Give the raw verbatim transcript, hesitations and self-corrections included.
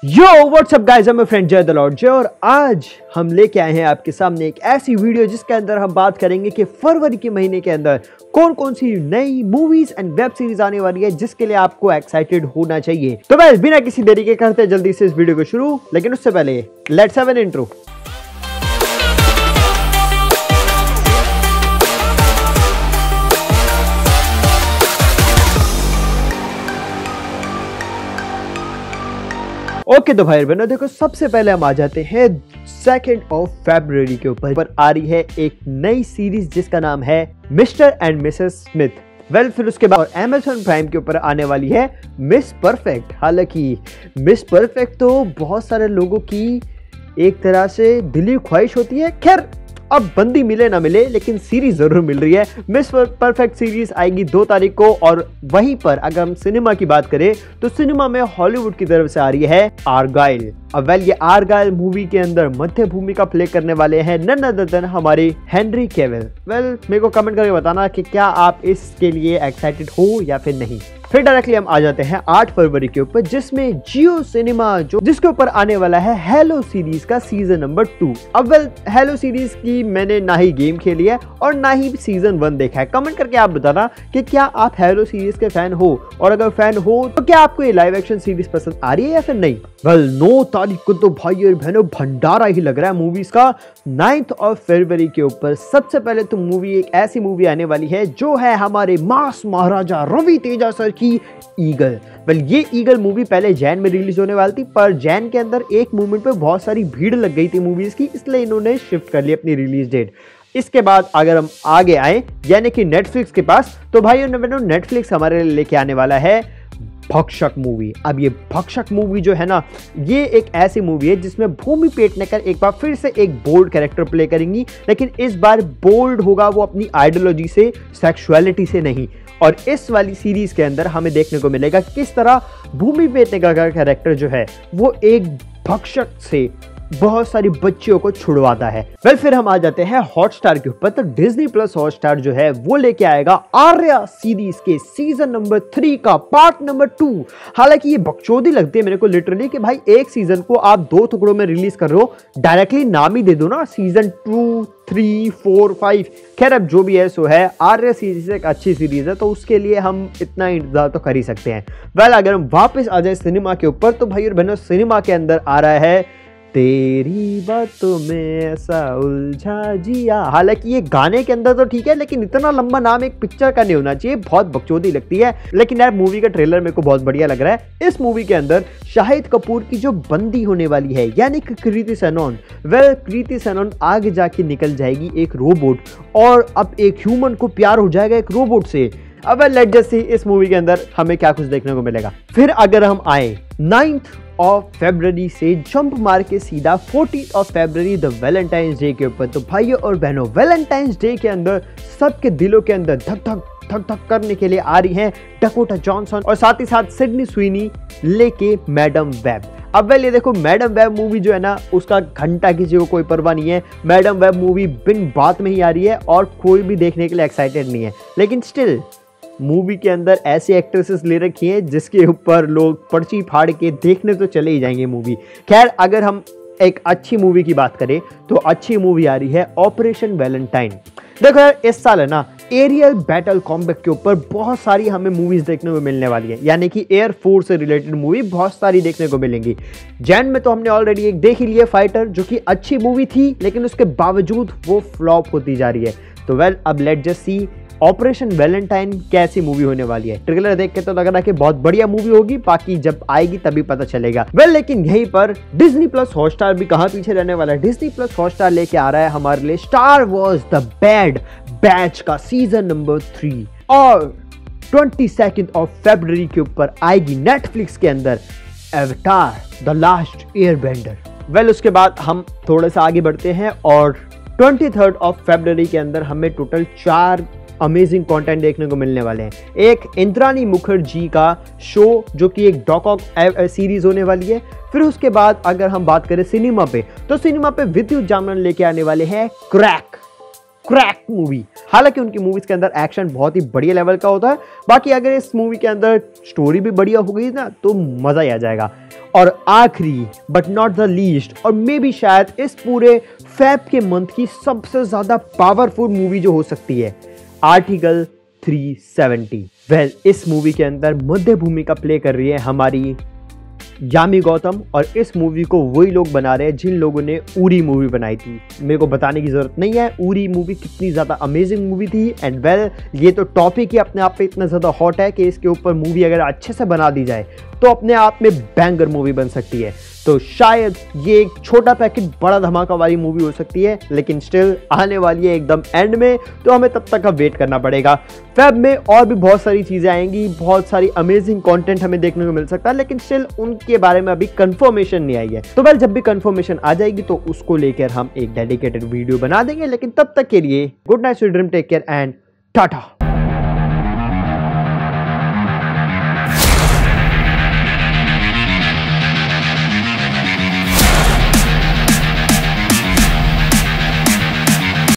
यो what's up guys, मैं friend Jay the lord Jay और आज हम लेके आए हैं आपके सामने एक ऐसी वीडियो जिसके अंदर हम बात करेंगे कि फरवरी के महीने के अंदर कौन कौन सी नई मूवीज एंड वेब सीरीज आने वाली है जिसके लिए आपको एक्साइटेड होना चाहिए। तो बस बिना किसी देरी के करते हैं जल्दी से इस वीडियो को शुरू, लेकिन उससे पहले let's have an intro. Okay okay, तो भाई बहनों देखो, सबसे पहले हम आ जाते हैं सेकेंड ऑफ फरवरी के ऊपर पर आ रही है एक नई सीरीज जिसका नाम है mister and missus Smith. Well फिर उसके बाद अमेज़न प्राइम के ऊपर आने वाली है मिस परफेक्ट। हालांकि मिस परफेक्ट तो बहुत सारे लोगों की एक तरह से दिली ख्वाहिश होती है। खैर अब बंदी मिले ना मिले लेकिन सीरीज जरूर मिल रही है। मिस परफेक्ट सीरीज आएगी दो तारीख को और वहीं पर अगर हम सिनेमा की बात करें तो सिनेमा में हॉलीवुड की तरफ से आ रही है आर्गाइल। अब वेल ये आर्गाइल मूवी के अंदर मध्य भूमिका प्ले करने वाले हैं नन अदर देन हमारे हेनरी कैविल। वेल मेरे को कमेंट करके बताना कि क्या आप इसके लिए एक्साइटेड हो या फिर नहीं। फिर डायरेक्टली हम आ जाते हैं आठ फरवरी के ऊपर जिसमें जियो सिनेमा जो जिसके ऊपर आने वाला है हेलो सीरीज का सीजन नंबर टू। अब वेल हेलो सीरीज की मैंने ना ही गेम खेली है और ना ही सीजन वन देखा है। कमेंट करके आप बताना कि क्या आप हेलो सीरीज के फैन हो और अगर फैन हो तो क्या आपको ये लाइव एक्शन सीरीज पसंद आ रही है या फिर नहीं। वेल नौ तारीख को तो भाई और बहनों भंडारा ही लग रहा है मूवीज का। नाइन्थ ऑफ फरवरी के ऊपर सबसे पहले तो मूवी एक ऐसी मूवी आने वाली है जो है हमारे मास महाराजा रवि तेजा सर की ईगल। वेल ये ईगल मूवी पहले जैन में रिलीज होने वाली थी पर जैन के अंदर एक मूवमेंट पे बहुत सारी भीड़ लग गई थी मूवीज की, इसलिए इन्होंने शिफ्ट कर ली अपनी रिलीज डेट। इसके बाद अगर हम आगे आए यानी कि नेटफ्लिक्स के पास तो भाई और बहनों नेटफ्लिक्स हमारे लिए लेके आने वाला है भक्षक मूवी। अब ये भक्षक मूवी जो है ना, ये एक ऐसी मूवी है जिसमें भूमि पेडनेकर एक बार फिर से एक बोल्ड कैरेक्टर प्ले करेंगी, लेकिन इस बार बोल्ड होगा वो अपनी आइडियोलॉजी से, सेक्सुअलिटी से नहीं। और इस वाली सीरीज के अंदर हमें देखने को मिलेगा किस तरह भूमि पेडनेकर का कैरेक्टर जो है वो एक भक्षक से बहुत सारी बच्चियों को छुड़वाता है। वेल फिर हम आ जाते हैं हॉटस्टार के ऊपर। तो डिज्नी प्लस हॉटस्टार जो है वो लेके आएगा आर्या सीरीज के सीजन नंबर थ्री का पार्ट नंबर टू। हालांकि ये बकचोदी लगती है मेरे को लिटरली कि भाई एक सीजन को आप दो टुकड़ों में रिलीज कर रहे हो, डायरेक्टली नाम ही दे दो ना, season two three four five. खैर अब जो भी है सो है, आर्या सीरीज एक अच्छी सीरीज है तो उसके लिए हम इतना इंतजार तो कर ही सकते हैं। वेल अगर हम वापस आ जाए सिनेमा के ऊपर तो भाई और बहनों सिनेमा के अंदर आ रहा है तेरी बातों में ऐसा उलझा जिया। हालांकि ये गाने के अंदर तो ठीक है लेकिन इतना लंबा नाम एक पिक्चर का नहीं होना चाहिए, बहुत बकचोदी लगती है। लेकिन यार मूवी का ट्रेलर मेरे को बहुत बढ़िया लग रहा है। इस मूवी के अंदर शाहिद कपूर की जो बंदी होने वाली है यानी कि कृति सनोन, वेल कृति सनोन आगे जाके निकल जाएगी एक रोबोट और अब एक ह्यूमन को प्यार हो जाएगा एक रोबोट से। अब लेट्स जस्ट सी इस मूवी के अंदर हमें क्या कुछ देखने को मिलेगा। फिर अगर हम आए नाइन्थ ऑफ फरवरी से जंप मार के सीधा fourteenth of February the Valentine's day के ऊपर। तो भाइयों और बहनों वैलेंटाइंस डे के अंदर सबके दिलों के अंदर धक धक धक धक करने के लिए आ रही हैं डकोटा जॉनसन और साथ ही साथ सिडनी स्वीनी लेके मैडम वेब। अब वेल ये देखो मैडम वेब मूवी जो है ना उसका घंटा किसी को कोई परवाह नहीं है। मैडम वेब मूवी बिन बात में ही आ रही है और कोई भी देखने के लिए एक्साइटेड नहीं है, लेकिन स्टिल मूवी के अंदर ऐसी एक्ट्रेसेस ले रखी हैं जिसके ऊपर लोग पर्ची फाड़ के देखने तो चले ही जाएंगे मूवी। खैर अगर हम एक अच्छी मूवी की बात करें तो अच्छी मूवी आ रही है ऑपरेशन वैलेंटाइन। देखो यार इस साल है ना एरियल बैटल कॉम्बैट के ऊपर बहुत सारी हमें मूवीज देखने को मिलने वाली है, यानी कि एयरफोर्स से रिलेटेड मूवी बहुत सारी देखने को मिलेंगी। जैन में तो हमने ऑलरेडी एक देख ही लिया फाइटर जो कि अच्छी मूवी थी लेकिन उसके बावजूद वो फ्लॉप होती जा रही है। तो वेल अब let's just see Operation Valentine कैसी मूवी होने वाली है। ट्रेलर देख के तो लग रहा है कि बहुत बढ़िया मूवी होगी, बाकी जब आएगी तभी पता चलेगा। वेल लेकिन यहीं पर डिज्नी प्लस हॉटस्टार भी कहां पीछे रहने वाला है। डिज्नी प्लस हॉटस्टार लेके आ रहा है हमारे लिए Star Wars the Bad Batch का सीजन नंबर थ्री और ट्वेंटी सेकेंड ऑफ फरवरी के ऊपर आएगी नेटफ्लिक्स के अंदर Avatar the Last Airbender. Well उसके बाद हम थोड़ा सा आगे बढ़ते हैं और ट्वेंटी थर्ड ऑफ फरवरी के अंदर हमें टोटल चार अमेजिंग कंटेंट देखने को मिलने वाले हैं। एक इंद्राणी मुखर्जी का शो जो कि एक डॉक सीरीज होने वाली है। फिर उसके बाद अगर हम बात करें सिनेमा पे तो सिनेमा पे विद्युत जामन लेके आने वाले हैं क्रैक। Crack movie. हालांकि उनकी मूवीज के अंदर एक्शन बहुत ही बढ़िया लेवल का होता है, बाकी अगर इस मूवी के अंदर स्टोरी भी बढ़िया हो गई ना तो मजा ही आ जाएगा। और आखिरी बट नॉट द लीस्ट, और मे भी शायद इस पूरे फेब के मंथ की सबसे ज्यादा पावरफुल मूवी जो हो सकती है, आर्टिकल थ्री सेवेंटी। वेल इस मूवी के अंदर मध्य भूमिका प्ले कर रही है हमारी यामी गौतम, और इस मूवी को वही लोग बना रहे हैं जिन लोगों ने उरी मूवी बनाई थी। मेरे को बताने की जरूरत नहीं है उरी मूवी कितनी ज्यादा अमेजिंग मूवी थी। एंड वेल ये तो टॉपिक ही अपने आप पे इतना ज्यादा हॉट है कि इसके ऊपर मूवी अगर अच्छे से बना दी जाए तो अपने आप में बैंगर मूवी बन सकती है। तो शायद ये एक छोटा पैकेट बड़ा धमाका वाली मूवी हो सकती है, लेकिन स्टिल आने वाली है एकदम एंड में, तो हमें तब तक का वेट करना पड़ेगा। फेब में और भी बहुत सारी चीजें आएंगी, बहुत सारी अमेजिंग कंटेंट हमें देखने को मिल सकता है, लेकिन स्टिल उनके बारे में अभी कंफर्मेशन नहीं आई है। तो वेल जब भी कंफर्मेशन आ जाएगी तो उसको लेकर हम एक डेडिकेटेड वीडियो बना देंगे, लेकिन तब तक के लिए good night, sweet dream, take care and Tata.